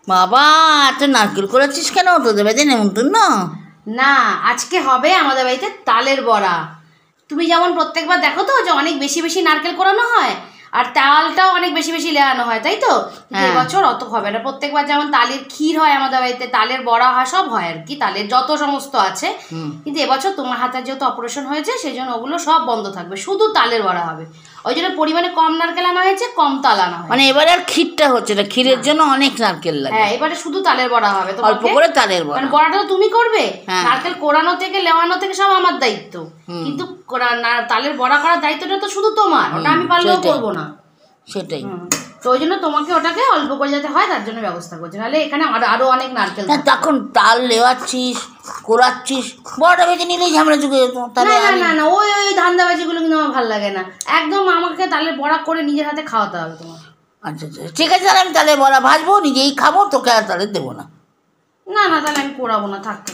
বাবা, এত নারকেল করেছিস কেন? তোদের বাড়িতে নেমন্তন্ন? না, আজকে হবে আমাদের বাড়িতে তালের বড়া। তুমি যেমন প্রত্যেকবার দেখো তো যে অনেক বেশি বেশি নারকেল কোরানো হয় আর তালটাও অনেক বেশি বেশি লেয়ানো হয়, তাই তো? এবছর অত হবে না। প্রত্যেকবার যেমন তালের ক্ষীর হয় আমাদের বাড়িতে, তালের বড়া হয়, সব হয় আর কি, তালের যত সমস্ত আছে। কিন্তু এবছর তোমার হাতের যেহেতু অপারেশন হয়েছে সেই জন্য ওগুলো সব বন্ধ থাকবে, শুধু তালের বড়া হবে। ওই জন্য পরিমাণে কম নারকেল আনা হয়েছে, কম তাল আনা হয়। মানে এবারে আর ক্ষীরটা হচ্ছে না, ক্ষীরের জন্য অনেক নারকেল লাগে। হ্যাঁ, এবারে শুধু তালের বড়া হবে। অল্প করে তালের বড়া। মানে বড়াটা তো তুমি করবে, নারকেল কোরানো থেকে লেওয়ানো থেকে সব আমার দায়িত্ব, কিন্তু তালের বড়া করার দায়িত্বটা তো শুধু তোমার, ওটা আমি পারলেও করবো না। সেটাই তো ওই জন্য তোমাকে ওটাকে অল্প করে যাতে হয় তার জন্য ব্যবস্থা করছি, নাহলে এখানে আরো অনেক নারকেল। তখন তাল লেওয়াচ্ছিস, কোরাচ্ছিস, বড়টা ভেজে নিলেই ঝামেলা চুকে যেত। না, ওই ধান্দাবাজিগুলো কিন্তু আমার ভালো লাগে না একদম। আমাকে তালের বড়া করে নিজের হাতে খাওয়াতে হবে তোমার। আচ্ছা, ঠিক আছে, তাহলে আমি তালের বড়া ভাজবো, নিজেই খাবো, তোকে আর তাহলে দেবো না। না, তাহলে আমি কোরাবো না, থাক।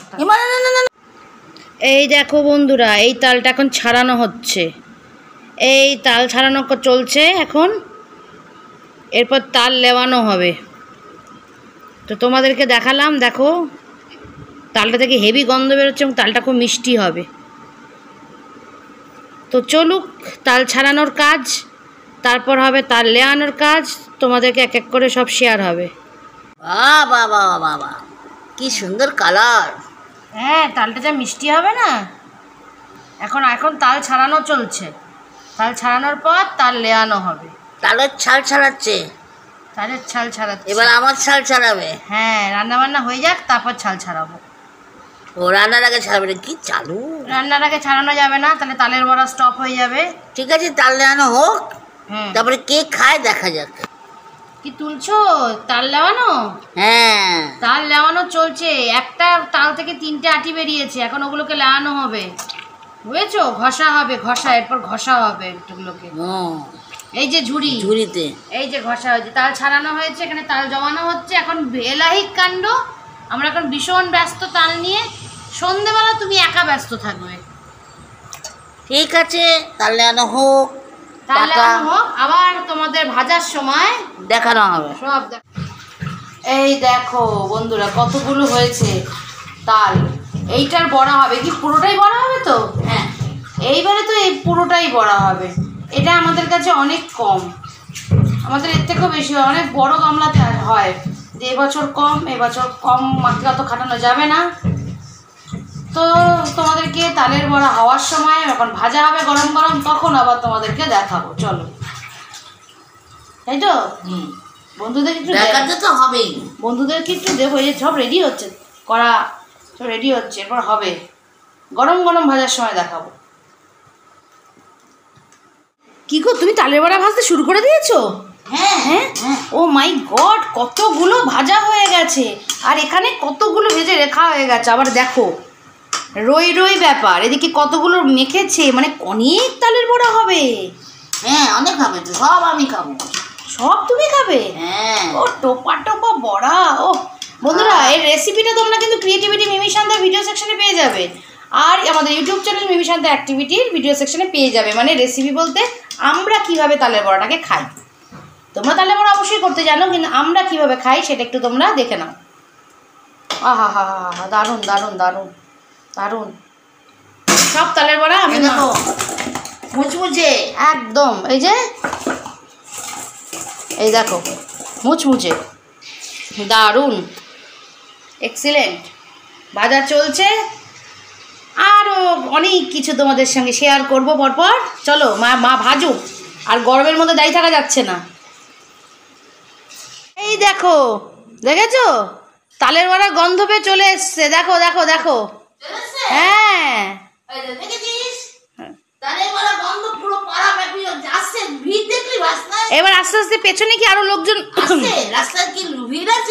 এই দেখো বন্ধুরা, এই তালটা এখন ছাড়ানো হচ্ছে। এই তাল ছাড়ানো চলছে এখন, এরপর তাল লেওয়ানো হবে। তো তোমাদেরকে দেখালাম, দেখো তালটা থেকে হেভি গন্ধ বেরোচ্ছে এবং তালটা খুব মিষ্টি হবে। তো চলুক তাল ছাড়ানোর কাজ, তারপর হবে তাল লেয়ানোর কাজ, তোমাদেরকে এক এক করে সব শেয়ার হবে। বাবা, কি সুন্দর কালার! হ্যাঁ, তালটা যা মিষ্টি হবে না। এখন তাল ছাড়ানো চলছে, তাল ছাড়ানোর পর তাল লেয়ানো হবে। তালের ছাল ছাড়াচ্ছে? তালের ছাল ছাড়াচ্ছে। এবার আমার ছাল ছাড়াবে? হ্যাঁ, রান্নাবান্না হয়ে যাক তারপর ছাল ছাড়াবো। ও, রান্নার আগে ছাড়াবে না? কি চালু! রান্নার আগে ছাড়ানো যাবে না, তাহলে তালের বড়া স্টপ হয়ে যাবে। ঠিক আছে, তাল লেয়ানো হোক, তারপরে কে খায় দেখা যাক। কি তুলছো? তাল লেওয়ানো? হ্যাঁ, তাল লেওয়ানো চলছে। একটা তাল থেকে 3টে আটি বেরিয়েছে, এখন ওগুলোকে লেওয়ানো হবে, বুঝেছো? ঘষা হবে, এরপর ঘষা হবে এগুলোকে। এই যে ঝুড়িতে এই যে ঘষা হয়েছে, তাল ছাড়ানো হয়েছে, এখানে তাল জমানো হচ্ছে। এখন এলাহিক কাণ্ড, আমরা এখন ভীষণ ব্যস্ত তাল নিয়ে। সন্ধেবেলা তুমি একা ব্যস্ত থাকবে। ঠিক আছে, তাল লেয়ানো হোক, আবার তোমাদের ভাজার সময় দেখানো হবে সব। এই দেখো বন্ধুরা, কতগুলো হয়েছে তাল। এইটার বড়া হবে কি? পুরোটাই বড়া হবে তো? হ্যাঁ, এইবারে তো এই পুরোটাই বড়া হবে। এটা আমাদের কাছে অনেক কম, আমাদের এর থেকেও বেশি হয়, অনেক বড় গামলাতে হয়। যে এবছর কম মাত্রা তো খাটানো যাবে না। তো তোমাদেরকে তালের বড়া হওয়ার সময় এখন ভাজা হবে গরম গরম, তখন আবার তোমাদেরকে দেখাবো। চলো, তাই তো? বন্ধুদের একটু দেখাতে তো হবেই, বন্ধুদেরকে একটু দেখো, যে সব রেডি হচ্ছে, করা সব রেডি হচ্ছে, এরপর হবে গরম গরম ভাজার সময় দেখাবো। কি গো, তুমি তালের বড়া ভাজতে শুরু করে দিয়েছো? হ্যাঁ, ও মাই গড, কতগুলো ভাজা হয়ে গেছে, আর এখানে কতগুলো ভেজে রেখা হয়ে গেছে। আবার দেখো, রই ব্যাপার, এদিকে কতগুলো মেখেছে, মানে অনেক তালের বড়া হবে। হ্যাঁ, অনেক হবে তো, সব আমি খাবো। সব তুমি খাবে? হ্যাঁ। ও টোপা বড়া। ও বন্ধুরা, এর রেসিপিটা তোমরা কিন্তু ক্রিয়েটিভিটি মিমি শান্তা ভিডিও সেকশনে পেয়ে যাবে, আর আমাদের ইউটিউব চ্যানেল মিমি শান্তা অ্যাক্টিভিটির ভিডিও সেকশনে পেয়ে যাবে। মানে রেসিপি বলতে আমরা কিভাবে তালের বড়াটাকে খাই। তোমরা তালের বড়া অবশ্যই করতে জানো, কিন্তু আমরা কিভাবে খাই সেটা একটু তোমরা দেখে নাও। আহা, দারুণ দারুণ দারুণ দারুণ সব তালের বড়া। আমি দেখো মুচমুচে একদম, এই দেখো মুচমুচে, দারুণ, এক্সিলেন্ট। ভাজা চলছে, আরও অনেক কিছু তোমাদের সঙ্গে শেয়ার করবো পরপর। চলো, মা ভাজুক, আর গরমের মধ্যে দাঁড়িয়ে থাকা যাচ্ছে না। এই দেখো, দেখেছো তালের বড়া গন্ধ পেয়ে চলে এসছে। দেখো, হ্যাঁ, এবার আস্তে আস্তে পেছনে কি আরো লোকজন রাস্তায় কি ভিড় আছে?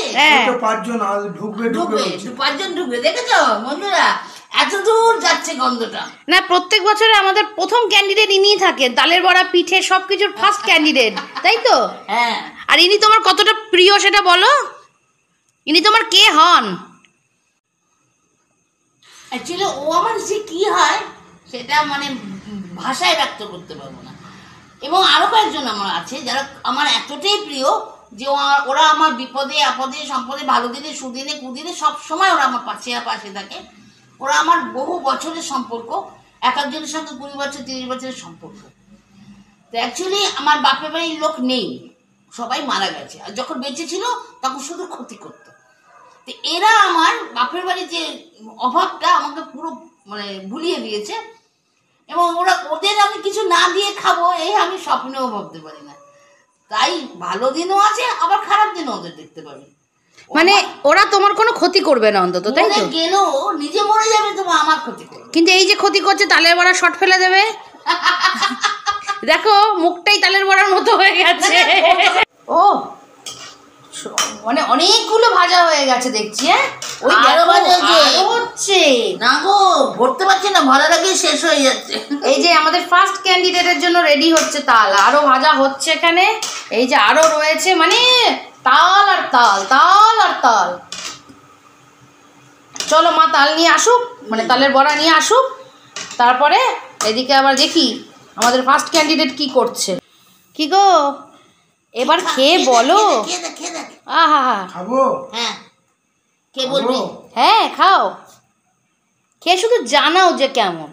5জন ঢুকবে, দেখেছো বন্ধুরা? এত দূর যাচ্ছে গন্ধটা। না, প্রত্যেক বছরে আমাদের প্রথম ক্যান্ডিডেট ইনিই থাকেন, তালের বড়া পিঠে সবকিছুর ফার্স্ট ক্যান্ডিডেট, তাই তো? হ্যাঁ। আর ইনি তোমার কতটা প্রিয় সেটা বলো, ইনি তোমার কে হন? অ্যাকচুয়ালি ও আমার যে কি হয় সেটা মানে ভাষায় ব্যক্ত করতে পারবো না। এবং আরো কয়েকজন আমার আছে যারা আমার এতটাই প্রিয় যে ওরা আমার বিপদে আপদে সম্পদে ভালো দিনে সুদিনে কুদিনে সব সময় ওরা আমার পাশে থাকে। ওরা আমার বহু বছরের সম্পর্ক, এক একজনের সঙ্গে 20 বছর 30 বছরের সম্পর্ক। তো অ্যাকচুয়ালি আমার বাপের বাড়ির লোক নেই, সবাই মারা গেছে, আর যখন বেঁচে ছিল তখন শুধু ক্ষতি করতো। তো এরা আমার বাপের বাড়ির যে অভাবটা আমাকে পুরো মানে ভুলিয়ে দিয়েছে, এবং ওদের আমি কিছু না দিয়ে খাবো এই আমি স্বপ্নেও ভাবতে পারি না। তাই ভালো দিনও আছে, আবার খারাপ দিনও ওদের দেখতে পাবে। মানে ওরা তোমার কোনো ক্ষতি করবে না অন্তত, তাই তো? গেলেও নিজে মরে যাবে, তো আমার ক্ষতি করবে। কিন্তু এই যে ক্ষতি করছে, তালের বড়া শর্ট ফেলে দেবে। দেখো মুখটাই তালের বড়ার মতো হয়ে গেছে। ও মানে অনেকগুলো ভাজা হয়ে গেছে দেখছি। হ্যাঁ, ওই আরো ভাজা হচ্ছে না গো, ভরতে পারছি না, ভরার আগে শেষ হয়ে যাচ্ছে। এই যে আমাদের ফার্স্ট ক্যান্ডিডেটের জন্য রেডি হচ্ছে তাল, আরো ভাজা হচ্ছে এখানে। এই যে আরো রয়েছে, মানে তাল আর তাল, তাল আর তাল। চলো মা তাল নিয়ে আসুক, মানে তালের বড়া নিয়ে আসুক, তারপরে এদিকে আবার দেখি আমাদের ফার্স্ট ক্যান্ডিডেট কি করছে। কি গো, এবার খেয়ে বলো। আহা হা, খাবো? হ্যাঁ, কে বলবি? হ্যাঁ খাও, খেয়ে শুধু জানাও যে কেমন।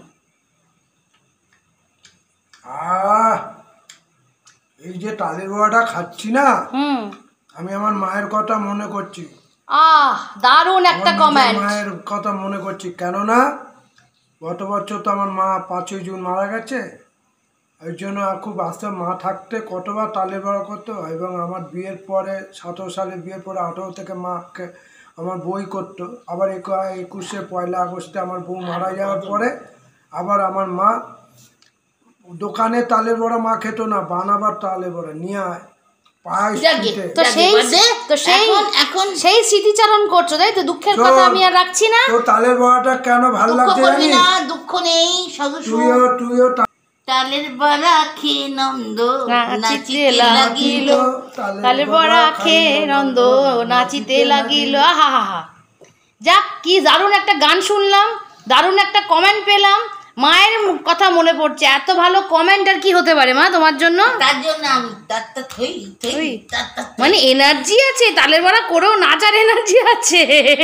এই যে তালের বড়াটা খাচ্ছি না, আমি আমার মায়ের কথা মনে করছি। দারুণ একটা কমেন্ট। মায়ের কথা মনে করছি, কেননা গত বছর তো আমার মা 5ই জুন মারা গেছে। ওই জন্য খুব আস্তে মা থাকতে কতবার তালের বড়া করতো, এবং আমার বিয়ের পরে 17 সালে বিয়ের পরে 18 থেকে মাকে আমার বই করতো। আবার 21শে 1 আগস্টে আমার বউ মারা যাওয়ার পরে আবার আমার মা দোকানে তালের বড়া মা খেত না, বানাবার তালের বড়া নিয়ে আয় সেই স্মৃতিচারণ করছো, তাই তো? দুঃখের কথা আমি আর রাখছি না। তো তালের বড়াটা কেন ভালো লাগছে জানিস? দুঃখ নেই, তুইও তালের বড়া খেয়ে নন্দ নাচিতে লাগিল, তালের বড়া খেয়ে নন্দ নাচিতে লাগিল। আহা হা হা, যাক কি দারুণ একটা গান শুনলাম, দারুণ একটা কমেন্ট পেলাম, মায়ের কথা মনে পড়ছে। এত ভালো কমেন্ট আর কি হতে পারে মা তোমার জন্য? তার জন্য আমি মানে এনার্জি আছে, তালের বড়া করেও নাচার এনার্জি আছে।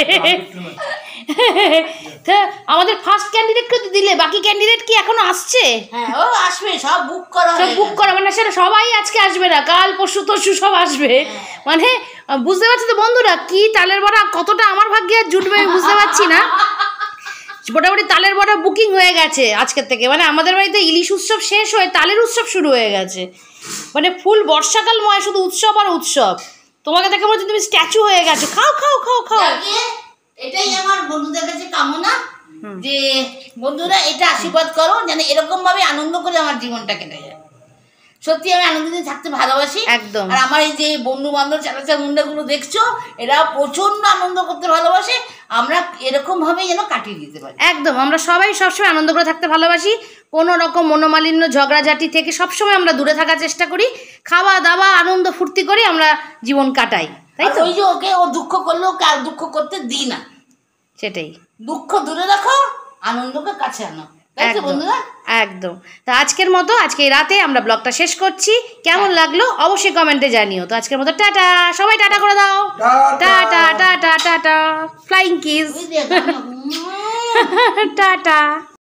আমাদের ফার্স্ট ক্যান্ডিডেটকে তো দিলে, বাকি ক্যান্ডিডেট কি এখনো আসছে? হ্যাঁ, ও আসবে, সব বুক করা, সব বুক করা, মানে সেটা সবাই আজকে আসবে না, কাল পরশু তরশু সব আসবে। মানে বুঝতে পারছি তো বন্ধুরা, কি তালের বড়া কতটা আমার ভাগ্যে আর জুটবে আমি বুঝতে পারছি না। মোটামুটি তালের বড়া বুকিং হয়ে গেছে আজকের থেকে। মানে আমাদের বাড়িতে ইলিশ উৎসব শেষ হয়ে তালের উৎসব শুরু হয়ে গেছে। মানে ফুল বর্ষাকালময়, শুধু উৎসব আর উৎসব। তোমাকে দেখে বলছি তুমি স্ট্যাচু হয়ে গেছো। খাও খাও খাও খাও। এটাই আমার বন্ধুদের কাছে কামনা, যে বন্ধুরা এটা আশীর্বাদ করো যেন এরকম ভাবে আনন্দ করে আমার জীবনটা কেটে যায়। সত্যি আমি আনন্দিত থাকতে ভালোবাসি একদম। আর আমার এই যে বন্ধু বান্ধব চাচা মুন্ডাগুলো দেখছো, এরা প্রচন্ড আনন্দ করতে ভালোবাসে। আমরা এরকম ভাবে যেন কাটিয়ে দিতে পারি। একদম, আমরা সবাই সবসময় আনন্দ করে থাকতে ভালোবাসি। কোনো রকম মনোমালিন্য ঝগড়াঝাটি থেকে সবসময় আমরা দূরে থাকার চেষ্টা করি। খাওয়া দাওয়া আনন্দ ফুর্তি করে আমরা জীবন কাটাই, তাই তো? ওই যে ওকে ও দুঃখ করলেও কার দুঃখ করতে দিই না, সেটাই। দুঃখ দূরে রাখো, আনন্দকে কাছে আনো, তাই তো বন্ধুরা? একদম। তা আজকের মতো আজকে রাতে আমরা ব্লগটা শেষ করছি। কেমন লাগলো অবশ্যই কমেন্টে জানিও। তো আজকের মতো টাটা, সবাই টাটা করে দাও। Tata tata tata, flying kiss, tata.